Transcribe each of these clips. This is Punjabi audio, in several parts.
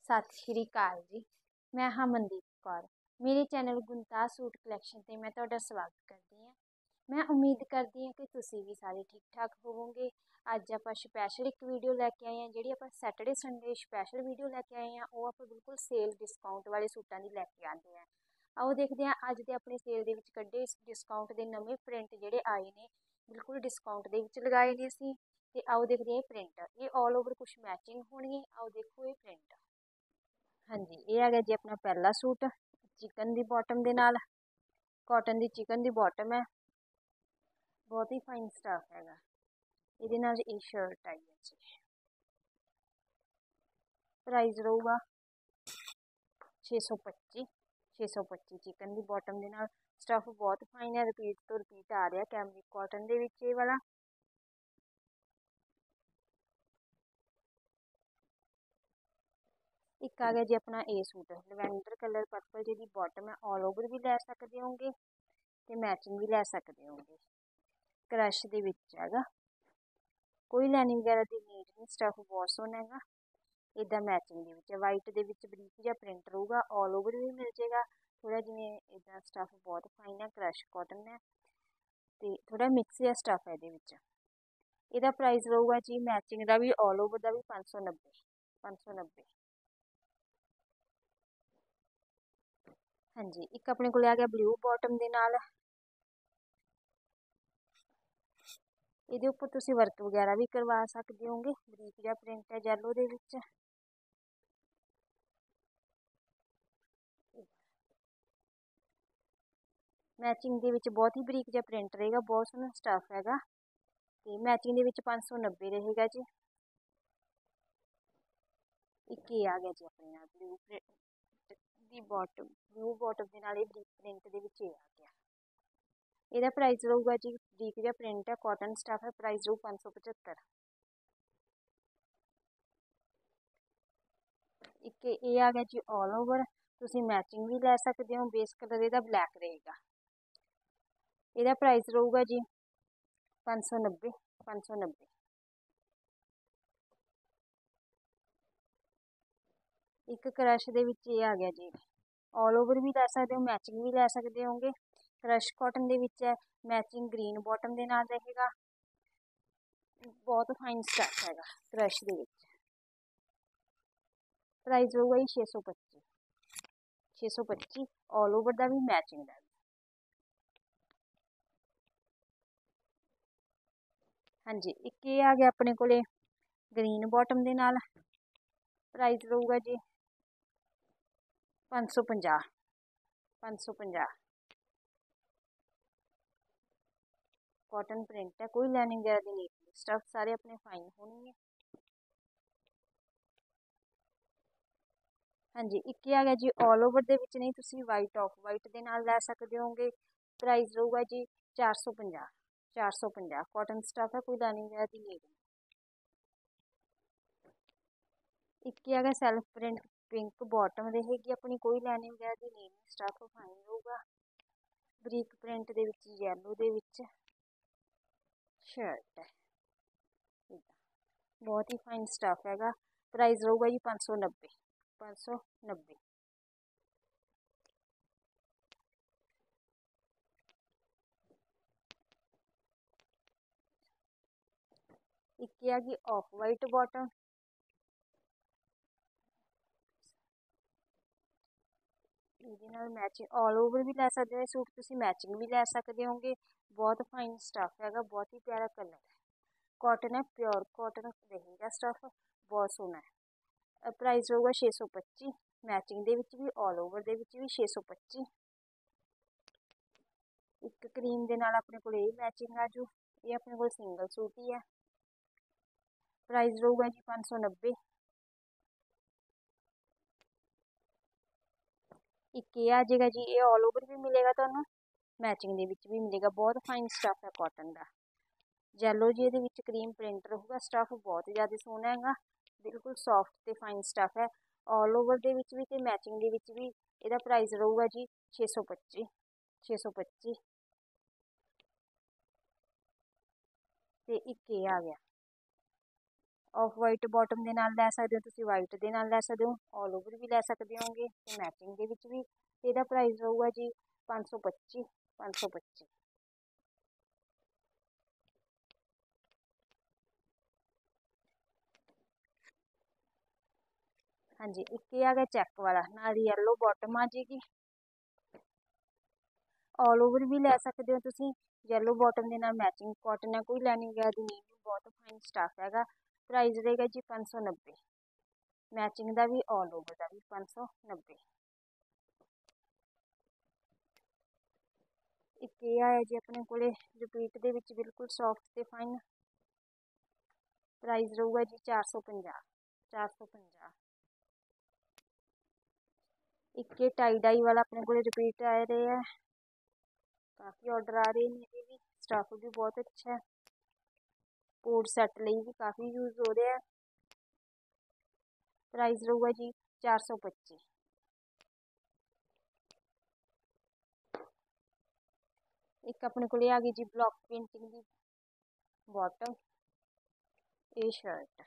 ਸਤਿ ਸ਼੍ਰੀ ਅਕਾਲ ਜੀ। ਮੈਂ ਹਾਂ ਮਨਦੀਪ ਕੌਰ। ਮੇਰੇ ਚੈਨਲ ਗੁੰਤਾ ਸੂਟ ਕਲੈਕਸ਼ਨ ਤੇ ਮੈਂ ਤੁਹਾਡਾ ਸਵਾਗਤ ਕਰਦੀ ਹਾਂ। ਮੈਂ ਉਮੀਦ ਕਰਦੀ ਹਾਂ ਕਿ ਤੁਸੀਂ ਵੀ ਸਾਰੇ ਠੀਕ ਠਾਕ ਹੋਵੋਗੇ। ਅੱਜ ਆਪਾਂ ਸਪੈਸ਼ਲ ਇੱਕ ਵੀਡੀਓ ਲੈ ਕੇ ਆਏ ਹਾਂ, ਜਿਹੜੀ ਆਪਾਂ ਸੈਟਰਡੇ ਸੰਡੇ ਸਪੈਸ਼ਲ ਵੀਡੀਓ ਲੈ ਕੇ ਆਏ ਹਾਂ। ਉਹ ਆਪਾਂ ਬਿਲਕੁਲ ਸੇਲ ਡਿਸਕਾਊਂਟ ਵਾਲੇ ਸੂਟਾਂ ਦੀ ਲੈ ਕੇ ਆਉਂਦੇ ਹਾਂ। ਆਓ ਦੇਖਦੇ ਹਾਂ ਅੱਜ ਦੇ ਆਪਣੇ ਸੇਲ ਦੇ ਵਿੱਚ ਕੱਢੇ ਡਿਸਕਾਊਂਟ ਦੇ ਨਵੇਂ ਪ੍ਰਿੰਟ ਜਿਹੜੇ ਆਏ ਨੇ, ਬਿਲਕੁਲ ਡਿਸਕਾਊਂਟ ਦੇ ਵਿੱਚ ਲਗਾਏ ਨੇ ਅਸੀਂ। ਤੇ ਆਓ ਦੇਖਦੇ ਹਾਂ ਇਹ ਪ੍ਰਿੰਟ, ਇਹ ਆਲ ਓਵਰ ਕੁਝ ਮੈਚਿੰਗ ਹੋਣੀ ਹੈ। ਆਓ ਦੇਖੋ ਇਹ ਪ੍ਰਿੰਟ। ਹਾਂਜੀ, ਇਹ ਹੈਗਾ ਜੀ ਆਪਣਾ ਪਹਿਲਾ ਸੂਟ, ਚਿਕਨ ਦੀ ਬਾਟਮ ਦੇ ਨਾਲ, ਕਾਟਨ ਦੀ ਚਿਕਨ ਦੀ ਬਾਟਮ ਹੈ, ਬਹੁਤ ਹੀ ਫਾਈਨ ਸਟਫ ਹੈਗਾ। ਇਹਦੇ ਨਾਲ ਇਹ ਸ਼ਰਟ ਆਈ ਹੈ ਜੀ। ਪ੍ਰਾਈਸ ਰਹੂਗਾ 625 ਚਿਕਨ ਦੀ ਬਾਟਮ ਦੇ ਨਾਲ। ਸਟਫ ਬਹੁਤ ਫਾਈਨ ਹੈ, ਰਿਪੀਟ ਤੋਂ ਰਿਪੀਟ ਆ ਰਿਹਾ ਕੈਮਰਿਕ ਕਾਟਨ ਦੇ ਵਿੱਚ ਇਹ ਵਾਲਾ। ਇੱਕ ਆ ਗਿਆ ਜੀ ਆਪਣਾ ਇਹ ਸੂਟ, ਲਵੈਂਡਰ ਕਲਰ ਪਰਪਲ ਜਿਹਦੀ ਬਾਟਮ ਹੈ। ਆਲ ਓਵਰ ਵੀ ਲੈ ਸਕਦੇ ਹੋਗੇ ਤੇ ਮੈਚਿੰਗ ਵੀ ਲੈ ਸਕਦੇ ਹੋਗੇ। ਕ੍ਰਸ਼ ਦੇ ਵਿੱਚ ਹੈਗਾ, ਕੋਈ ਲਾਈਨਿੰਗ ਵਗੈਰਾ ਦੀ ਨੀਡ ਨਹੀਂ, ਸਟਫ ਬਹੁਤ ਸੋਹਣਾ ਹੈਗਾ। ਇਦਾਂ ਮੈਚਿੰਗ ਦੇ ਵਿੱਚ ਵਾਈਟ ਦੇ ਵਿੱਚ ਬਰੀਕ ਜਿਹਾ ਪ੍ਰਿੰਟ ਰਹੂਗਾ, ਆਲ ਓਵਰ ਵੀ ਮਿਲ ਜਾਏਗਾ ਥੋੜਾ ਜਿਵੇਂ ਇਦਾਂ। ਸਟਫ ਬਹੁਤ ਫਾਈਨ ਹੈ, ਕ੍ਰਸ਼ ਕਾਟਨ ਹੈ ਤੇ ਥੋੜਾ ਮਿਕਸ ਜਿਹਾ ਸਟਫ ਹੈ ਇਹਦੇ ਵਿੱਚ। ਇਹਦਾ ਪ੍ਰਾਈਸ ਰਹੂਗਾ ਜੀ ਮੈਚਿੰਗ ਦਾ ਵੀ ਆਲ ਓਵਰ ਦਾ ਵੀ 590। ਹਾਂਜੀ, ਇੱਕ ਆਪਣੇ ਕੋਲ ਆ ਗਿਆ ਬਲੂ ਬਾਟਮ ਦੇ ਨਾਲ। ਇਹਦੇ ਉੱਪਰ ਤੁਸੀਂ ਵਰਕ ਵਗੈਰਾ ਵੀ ਕਰਵਾ ਸਕਦੇ ਹੋਗੇ, ਬਰੀਕ ਜਿਹਾ ਪ੍ਰਿੰਟ ਹੈ ਯੈਲੋ ਦੇ ਵਿੱਚ। ਮੈਚਿੰਗ ਦੇ ਵਿੱਚ ਬਹੁਤ ਹੀ ਬਰੀਕ ਜਿਹਾ ਪ੍ਰਿੰਟ ਰਹੇਗਾ, ਬਹੁਤ ਸੋਹਣਾ ਸਟਫ ਹੈਗਾ ਤੇ ਮੈਚਿੰਗ ਦੇ ਵਿੱਚ 590 ਰਹੇਗਾ ਜੀ। ਇੱਕ ਇਹ ਆ ਗਿਆ ਜੀ ਆਪਣੇ ਨਾਲ ਬਲੂ ਦੀ ਬਾਟਮ, ਬਲੂ ਬਾਟਮ ਦੇ ਨਾਲ ਇਹ ਬਰੀਕ ਪ੍ਰਿੰਟ ਦੇ ਵਿੱਚ ਇਹ ਆ ਗਿਆ। ਇਹਦਾ ਪ੍ਰਾਈਸ ਰਹੂਗਾ ਜੀ, ਬਰੀਕ ਜਿਹਾ ਪ੍ਰਿੰਟ ਹੈ, ਕਾਟਨ ਸਟਫ ਹੈ, ਪ੍ਰਾਈਸ ਰਹੂ 575। ਇੱਕ ਇਹ ਆ ਗਿਆ ਜੀ ਆਲ ਓਵਰ, ਤੁਸੀਂ ਮੈਚਿੰਗ ਵੀ ਲੈ ਸਕਦੇ ਹੋ। ਬੇਸ ਕਲਰ ਇਹਦਾ ਬਲੈਕ ਰਹੇਗਾ। ਇਹਦਾ ਪ੍ਰਾਈਸ ਰਹੂਗਾ ਜੀ 590। ਇੱਕ ਕ੍ਰਸ਼ ਦੇ ਵਿੱਚ ਇਹ ਆ ਗਿਆ ਜੀ, ਆਲ ਓਵਰ ਵੀ ਲੈ ਸਕਦੇ ਹੋ, ਮੈਚਿੰਗ ਵੀ ਲੈ ਸਕਦੇ ਹੋਗੇ। ਕ੍ਰਸ਼ ਕਾਟਨ ਦੇ ਵਿੱਚ ਹੈ, ਮੈਚਿੰਗ ਗ੍ਰੀਨ ਬਾਟਮ ਦੇ ਨਾਲ ਰਹੇਗਾ, ਬਹੁਤ ਫਾਈਨ ਸਟਫ ਹੈਗਾ ਕ੍ਰਸ਼ ਦੇ ਵਿੱਚ। ਪ੍ਰਾਈਸ ਹੋਊਗਾ ਜੀ 625 ਆਲ ਓਵਰ ਦਾ ਵੀ ਮੈਚਿੰਗ ਦਾ ਵੀ। ਹਾਂਜੀ, ਇੱਕ ਇਹ ਆ ਗਿਆ ਆਪਣੇ ਕੋਲੇ ਗ੍ਰੀਨ ਬਾਟਮ ਦੇ ਨਾਲ। ਪ੍ਰਾਈਸ ਰਹੂਗਾ ਜੀ 550। ਕਾਟਨ ਪ੍ਰਿੰਟ ਹੈ, ਕੋਈ ਲਾਈਨਿੰਗ ਵਗੈਰਾ ਦੀ ਨੀਡ ਨਹੀਂ, ਸਟਫ ਸਾਰੇ ਆਪਣੇ ਫਾਈਨ ਹੋਣਗੇ। ਹਾਂਜੀ, ਇੱਕ ਆ ਗਿਆ ਜੀ ਆਲ ਓਵਰ ਦੇ ਵਿੱਚ ਨਹੀਂ, ਤੁਸੀਂ ਵਾਈਟ ਆਫ ਵਾਈਟ ਦੇ ਨਾਲ ਲੈ ਸਕਦੇ ਹੋਗੇ। ਪ੍ਰਾਈਸ ਰਹੂਗਾ ਜੀ 450। ਕਾਟਨ ਸਟਫ ਹੈ, ਕੋਈ ਲਾਈਨਿੰਗ ਵਗੈਰਾ ਦੀ ਨੀਡ ਨਹੀਂ। ਇੱਕ ਆ ਗਿਆ ਸੈਲਫ ਪ੍ਰਿੰਟ ਪਿੰਕ ਬਾਟਮ ਰਹੇਗੀ ਆਪਣੀ, ਕੋਈ ਲਾਈਨਿੰਗ ਵਗੈਰਾ ਦੀ ਨੀਡ ਨਹੀਂ, ਸਟਫ ਫਾਈਨ ਰਹੂਗਾ। ਬਰੀਕ ਪ੍ਰਿੰਟ ਦੇ ਵਿੱਚ ਯੈਲੋ ਦੇ ਵਿੱਚ ਸ਼ਰਟ ਹੈ, ਬਹੁਤ ਹੀ ਫਾਈਨ ਸਟਫ ਹੈਗਾ। ਪ੍ਰਾਈਸ ਰਹੂਗਾ ਜੀ 590। ਇੱਕ ਆ ਗਈ ਆਫ ਵਾਈਟ ਬਾਟਮ, ਇਹਦੇ ਨਾਲ ਮੈਚਿੰਗ ਆਲ ਓਵਰ ਵੀ ਲੈ ਸਕਦੇ ਹੋ ਸੂਟ ਤੁਸੀਂ, ਮੈਚਿੰਗ ਵੀ ਲੈ ਸਕਦੇ ਹੋਗੇ। ਬਹੁਤ ਫਾਈਨ ਸਟਫ ਹੈਗਾ, ਬਹੁਤ ਹੀ ਪਿਆਰਾ ਕਲਰ ਹੈ, ਕਾਟਨ ਹੈ, ਪਿਓਰ ਕਾਟਨ ਰਹੇਗਾ ਸਟਫ, ਬਹੁਤ ਸੋਹਣਾ ਹੈ। ਪ੍ਰਾਈਸ ਰਹੂਗਾ 625, ਮੈਚਿੰਗ ਦੇ ਵਿੱਚ ਵੀ ਆਲ ਓਵਰ ਦੇ ਵਿੱਚ ਵੀ 625। ਇੱਕ ਕਰੀਮ ਦੇ ਨਾਲ ਆਪਣੇ ਕੋਲ ਇਹ ਮੈਚਿੰਗ ਆ ਜੂ, ਇਹ ਆਪਣੇ ਕੋਲ ਸਿੰਗਲ ਸੂਟ ਹੀ ਹੈ। ਪ੍ਰਾਈਸ ਰਹੂਗਾ ਜੀ 590। ਇੱਕ ਇਹ ਆ ਜਾਏਗਾ ਜੀ, ਇਹ ਆਲ ਓਵਰ ਵੀ ਮਿਲੇਗਾ ਤੁਹਾਨੂੰ, ਮੈਚਿੰਗ ਦੇ ਵਿੱਚ ਵੀ ਮਿਲੇਗਾ, ਬਹੁਤ ਫਾਈਨ ਸਟਫ ਹੈ ਕਾਟਨ ਦਾ। ਯੈਲੋ ਜੀ ਇਹਦੇ ਵਿੱਚ ਕਰੀਮ ਪ੍ਰਿੰਟ ਰਹੂਗਾ, ਸਟਫ ਬਹੁਤ ਜ਼ਿਆਦਾ ਸੋਹਣਾ ਹੈਗਾ, ਬਿਲਕੁਲ ਸੌਫਟ ਤੇ ਫਾਈਨ ਸਟਫ ਹੈ, ਆਲ ਓਵਰ ਦੇ ਵਿੱਚ ਵੀ ਤੇ ਮੈਚਿੰਗ ਦੇ ਵਿੱਚ ਵੀ। ਇਹਦਾ ਪ੍ਰਾਈਸ ਰਹੂਗਾ ਜੀ 625। ਤੇ ਇੱਕ ਇਹ ਆ ਗਿਆ ਆਫ ਵਾਈਟ ਬਾਟਮ ਦੇ ਨਾਲ ਲੈ ਸਕਦੇ ਹੋ, ਤੁਸੀਂ ਵਾਈਟ ਦੇ ਨਾਲ ਲੈ ਸਕਦੇ ਹੋ, ਆਲ ਓਵਰ ਵੀ ਲੈ ਸਕਦੇ ਹੋਗੇ ਤੇ ਮੈਚਿੰਗ ਦੇ ਵਿੱਚ ਵੀ। ਇਹਦਾ ਪ੍ਰਾਈਸ ਰਹੂਗਾ ਜੀ 525 525। ਹਾਂਜੀ, ਇੱਕ ਇਹ ਆ ਗਿਆ ਚੈੱਕ ਵਾਲਾ, ਨਾਲ ਯੈਲੋ ਬਾਟਮ ਆ ਜਾਏਗੀ। ਆਲ ਓਵਰ ਵੀ ਲੈ ਸਕਦੇ ਹੋ ਤੁਸੀਂ, ਯੈਲੋ ਬਾਟਮ ਦੇ ਨਾਲ ਮੈਚਿੰਗ ਕਾਟਨ ਹੈ, ਕੋਈ ਲੈਣੀ ਗਿਆ ਦੀ ਨਹੀਂ, ਬਹੁਤ ਫਾਈਨ ਸਟਾਫ ਹੈਗਾ। ਪ੍ਰਾਈਸ ਰਹੇਗਾ ਜੀ 590, ਮੈਚਿੰਗ ਦਾ ਵੀ ਆਲ ਓਵਰ ਦਾ ਵੀ 590। ਇੱਕ ਇਹ ਆਇਆ ਜੀ ਆਪਣੇ ਕੋਲੇ ਰਿਪੀਟ ਦੇ ਵਿੱਚ ਬਿਲਕੁਲ ਸੌਫਟ ਤੇ ਫਾਈਨ, ਪ੍ਰਾਈਸ ਰਹੂਗਾ ਜੀ 450 450। ਇੱਕ ਇਹ ਟਾਈ ਡਾਈ ਵਾਲਾ ਆਪਣੇ ਕੋਲੇ ਰਿਪੀਟ ਆ ਰਹੇ ਆ, ਕਾफ़ी ऑर्डर आ रहे हैं, ये भी स्टफ भी बहुत अच्छा है, कोट सैट ਲਈ भी काफ़ी यूज़ हो रहा है। प्राइस रहूगा जी 425। एक अपने को आ गई जी ब्लॉक प्रिंटिंग की बॉटम, ये शर्ट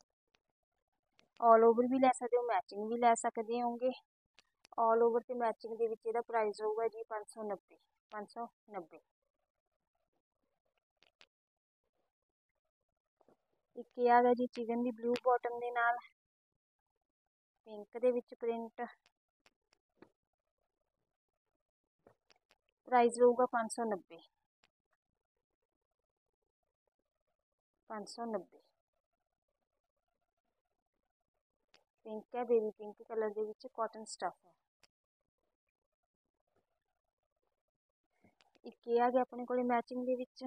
ऑल ओवर भी लै सकते हो, मैचिंग भी लै सकते होंगे। ऑल ओवर तो मैचिंग के प्राइस रहूगा जी 590 590। एक आ गया जी चिकन की ब्लू बॉटम के नाल पिंक दे विच प्रिंट, प्राइस रहूगा 590 590। पिंक है, बेबी पिंक कलर के विच कॉटन स्टफ है। एक आ गया अपने को मैचिंग के विच,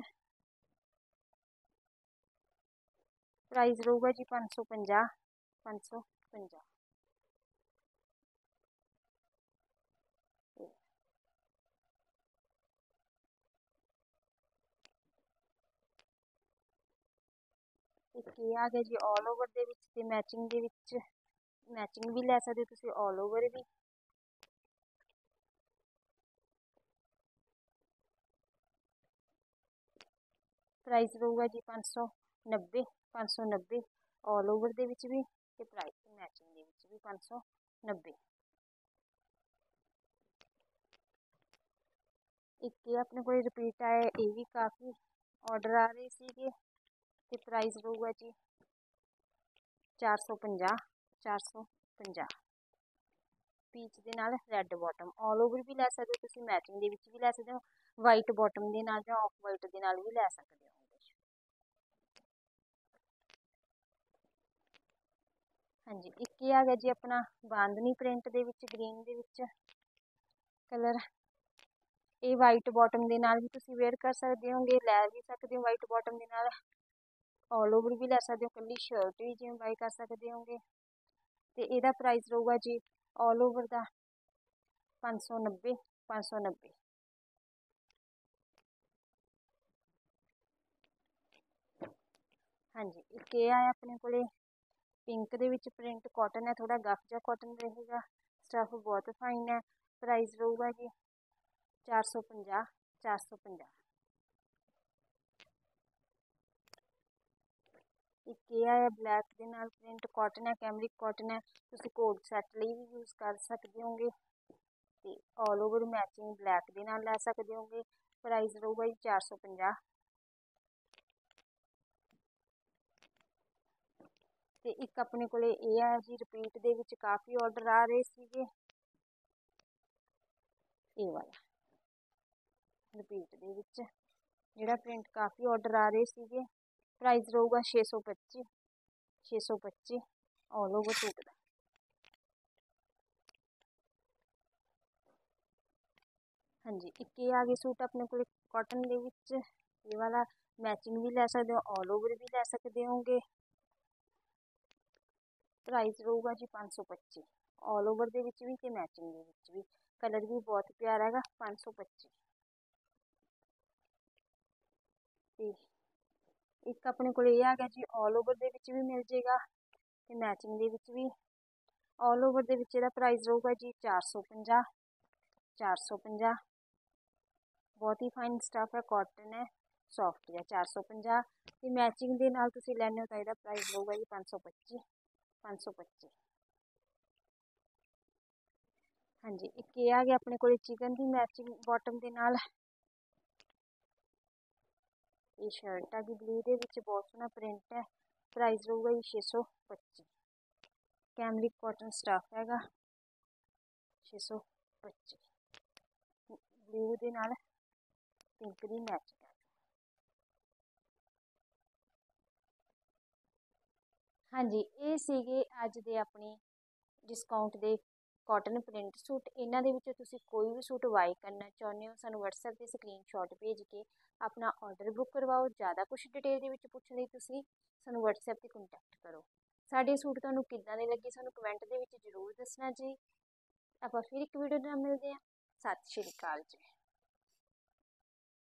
प्राइस रहूगा जी 550 550। एक आ गया जी ऑल ओवर दे विच ते मैचिंग दे विच, मैचिंग भी लै सकते तुसीं ऑल ओवर भी। प्राइस रहूगा जी 590 590, ऑल ओवर दे विच भी ते प्राइस मैचिंग दे विच भी 590। एक अपने को रिपीट आया, ये भी काफ़ी ऑर्डर आ रहे थे, ते प्राइस रहूगा जी 450 450। पीच के नाल रैड बॉटम, ऑल ओवर भी लै सकते हो तुसीं, मैचिंग दे विच भी लै सकते हो, वाइट बॉटम के नाल जां ऑफ वाइट के नाल भी लै सकते हो। हाँ जी, एक आ गया जी अपना बांधनी प्रिंट दे विच ग्रीन दे विच कलर, ये वाइट बॉटम के नाल भी तुसीं वेयर कर सकते होंगे, लै भी सकते हो वाइट बॉटम के नाल, ऑल ओवर भी लै सकते हो, कल्ली शर्ट भी जिवें बाई कर सकते होंगे। तो यदा प्राइस रहूगा जी ऑल ओवर का 590 590। हाँ जी, एक ये आया अपने को पिंक दे विच प्रिंट कॉटन है, थोड़ा गफ जा कॉटन रहेगा, स्टफ बहुत फाइन है। प्राइस रहूगा जी 450 450। एक ये आया ब्लैक के नाल प्रिंट कॉटन है, कैमरिक कॉटन है, तुसीं कोट सैट लिए भी यूज़ कर सकते होंगे, तो ऑल ओवर मैचिंग ब्लैक के नाल लै सकते होंगे। प्राइस रहूगा जी 450। तो एक अपने को ये है जी रिपीट दे विच काफ़ी ऑर्डर आ रहे थे, ये वाला रिपीट दे विच जिहड़ा प्रिंट काफ़ी ऑर्डर आ रहे थे। प्राइस रहूगा 625 625, ऑल ओवर सूट का। हाँ जी, एक ये आ गए सूट अपने को कॉटन के विच, ये वाला मैचिंग भी लै सकते हो, ऑल ओवर भी लै सकते होंगे। प्राइस रहूगा जी 525, ऑल ओवर दे विच भी ते मैचिंग दे विच भी, कलर भी बहुत प्यारा है 525। एक अपने को ये आ गया जी ऑल ओवर दे विच भी मिल जाएगा ते मैचिंग दे विच भी। ऑल ओवर दे विच इहदा प्राइस रहूगा जी 450 450। बहुत ही फाइन स्टफ है, कॉटन है, ਸੌਫਟ ਜਾਂ 450 ਤੇ ਮੈਚਿੰਗ ਦੇ ਨਾਲ ਤੁਸੀਂ ਲੈਣੇ ਹੋ ਤਾਂ ਇਹਦਾ ਪ੍ਰਾਈਸ ਹੋਊਗਾ ਜੀ 525। ਹਾਂਜੀ, ਇੱਕ ਇਹ ਆ ਗਿਆ ਆਪਣੇ ਕੋਲ ਚਿਕਨ ਦੀ ਮੈਚਿੰਗ ਬਾਟਮ ਦੇ ਨਾਲ। ਇਹ ਸ਼ਰਟ ਆ ਗਈ ਬਲੂ ਦੇ ਵਿੱਚ, ਬਹੁਤ ਸੋਹਣਾ ਪ੍ਰਿੰਟ ਹੈ। ਪ੍ਰਾਈਸ ਰਹੂਗਾ ਜੀ 625। ਕੈਮਰਿਕ ਕਾਟਨ ਸਟਫ ਹੈਗਾ 625। ਬਲੂ ਦੇ ਨਾਲ ਪਿੰਕ ਦੀ ਮੈਚਿੰਗ ਹੈ। ਹਾਂਜੀ, ਇਹ ਸੀਗੇ ਅੱਜ ਦੇ ਆਪਣੇ ਡਿਸਕਾਊਂਟ ਦੇ ਕਾਟਨ ਪ੍ਰਿੰਟ ਸੂਟ। ਇਹਨਾਂ ਦੇ ਵਿੱਚੋਂ ਤੁਸੀਂ ਕੋਈ ਵੀ ਸੂਟ ਬਾਏ ਕਰਨਾ ਚਾਹੁੰਦੇ ਹੋ, ਸਾਨੂੰ WhatsApp 'ਤੇ ਸਕਰੀਨਸ਼ਾਟ ਭੇਜ ਕੇ ਆਪਣਾ ਆਰਡਰ ਬੁੱਕ ਕਰਵਾਓ। ਜ਼ਿਆਦਾ ਕੁਝ ਡਿਟੇਲ ਦੇ ਵਿੱਚ ਪੁੱਛਣ ਲਈ ਤੁਸੀਂ ਸਾਨੂੰ WhatsApp 'ਤੇ ਕੰਟੈਕਟ ਕਰੋ। ਸਾਡੇ ਸੂਟ ਤੁਹਾਨੂੰ ਕਿੱਦਾਂ ਦੇ ਲੱਗੇ ਸਾਨੂੰ ਕਮੈਂਟ ਦੇ ਵਿੱਚ ਜ਼ਰੂਰ ਦੱਸਣਾ ਜੀ। ਆਪਾਂ ਫਿਰ ਇੱਕ ਵੀਡੀਓ ਨਾਲ ਮਿਲਦੇ ਹਾਂ। ਸਤਿ ਸ਼੍ਰੀ ਅਕਾਲ ਜੀ।